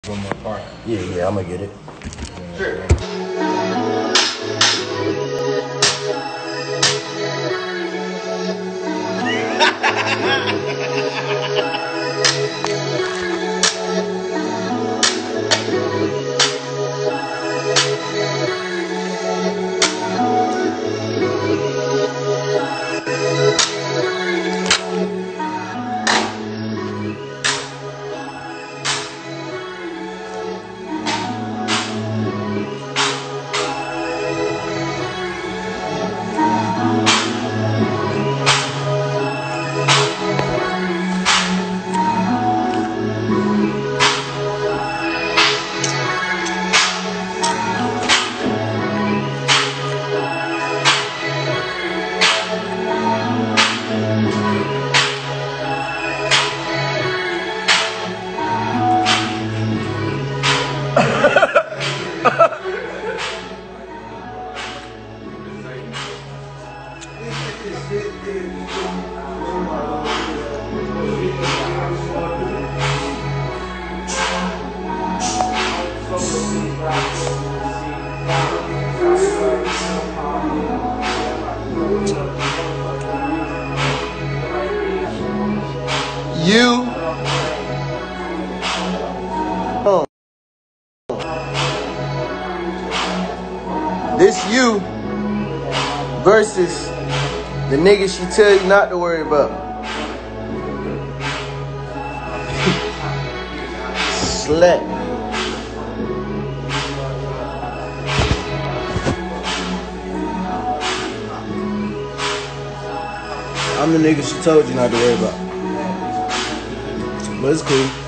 One more part. Yeah, I'm gonna get it. Sure. You. Oh. This you versus the nigga she tell you not to worry about. Slut. I'm the nigga she told you not to worry about. But it's cool.